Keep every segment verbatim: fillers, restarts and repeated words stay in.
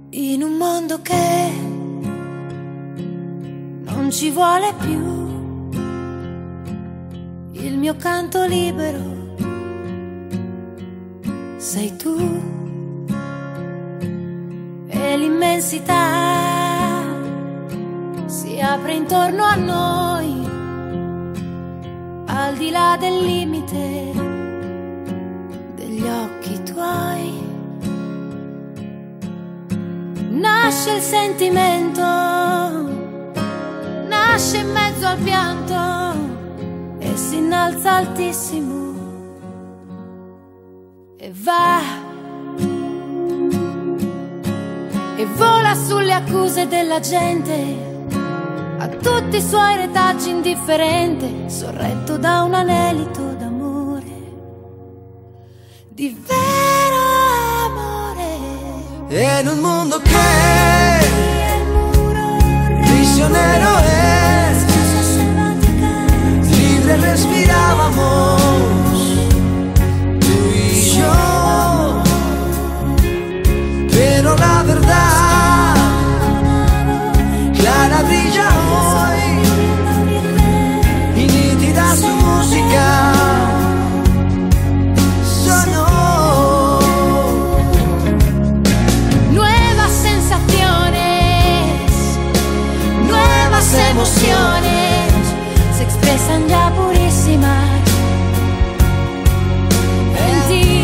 In un mondo che non ci vuole più, il mio canto libero sei tu, e l'immensità si apre intorno a noi, al di là del limite degli occhi tuoi. Nasce il sentimento, nasce in mezzo al pianto e si innalza altissimo e va e vola sulle accuse della gente, a tutti i suoi retaggi indifferente, sorretto da un anelito d'amore, di vero amore. E in un mondo che prisionero es, libre respirábamos tú y yo, pero la verdad clara brilla hoy y nítida su música. Emociones se expresan ya purísimas en ti.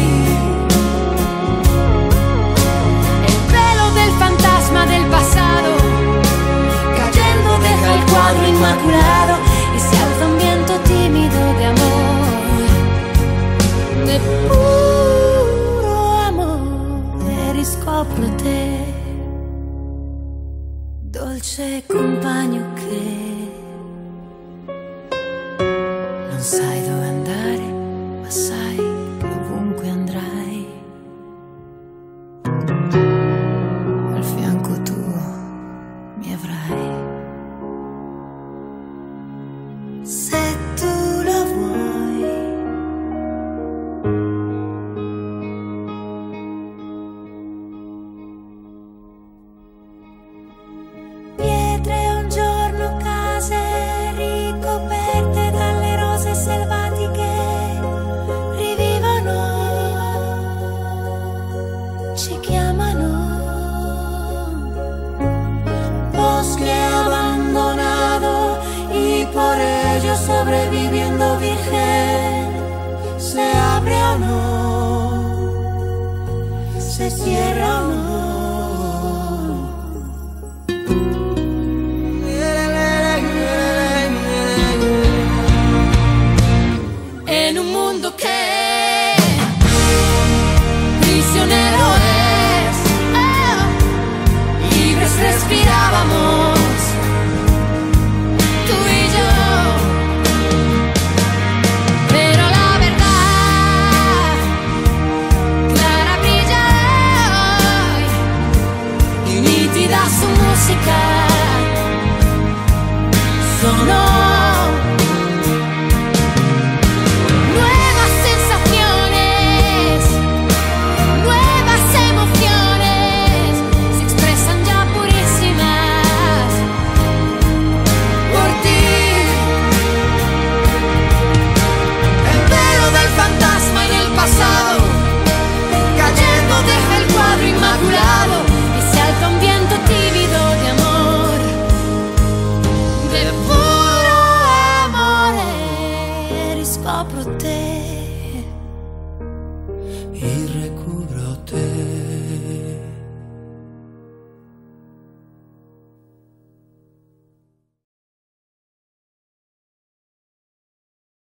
El velo del fantasma del pasado cayendo deja el cuadro inmaculado y se alza un viento tímido de amor, de puro amor, e riscopro te, dolce compagno che non sai dove andare, ma sai che ovunque andrai, al fianco tuo mi avrai. Se tu lo vuoi, pietre un giorno, case ricoperte dalle rose selvatiche rivivono, ci chiamano, bosque abandonado y por ello sobreviviendo virgen, se abre o no, se cierra o no. En un mundo que prisionero es, oh, libres respirábamos tú y yo, pero la verdad clara brilla hoy y nítida su música sonó. Y se alza un viento tímido de amor, de